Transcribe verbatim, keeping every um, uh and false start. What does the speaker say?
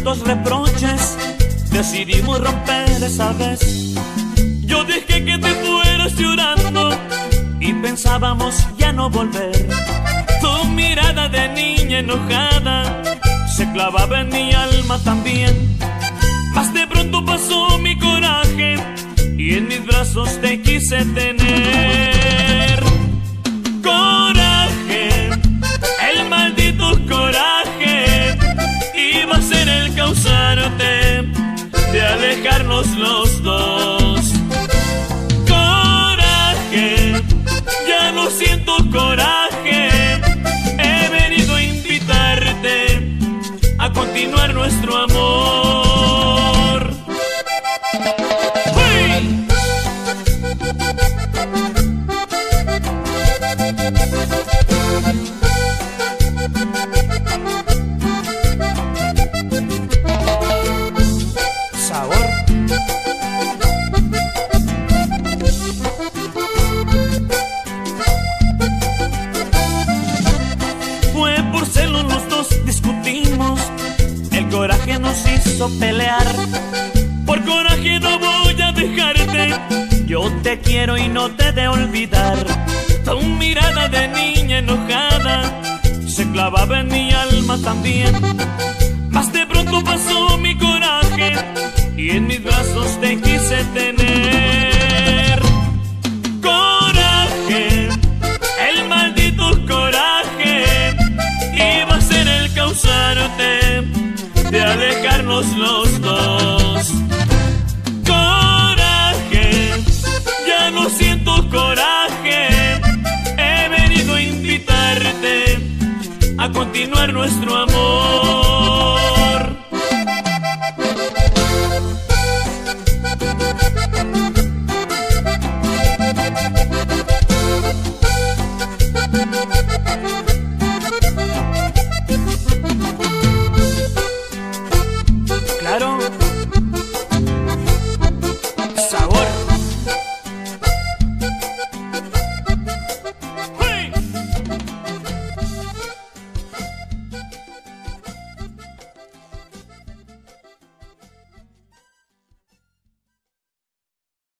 tantos reproches, decidimos romper esa vez. Yo dejé que te fueras llorando y pensábamos ya no volver. Tu mirada de niña enojada se clavaba en mi alma también. Mas de pronto pasó mi coraje y en mis brazos te quise tener. Coraje, el maldito coraje, iba a ser el causarte de alejarnos los dos. Coraje, ya no siento coraje, he venido a invitarte a continuar nuestro amor. ¡Uy! Sabor. Fue por celos los dos discutimos, el coraje nos hizo pelear. Por coraje no voy a dejarte, yo te quiero y no te he de olvidar. Tu mirada de niña enojada se clavaba en mi alma también. Mas de pronto pasó mi coraje y en mis brazos te quise tener. Coraje, el maldito coraje, iba a ser el causarte de alejarnos los dos. Coraje, ya no siento coraje, he venido a invitarte a continuar nuestro amor.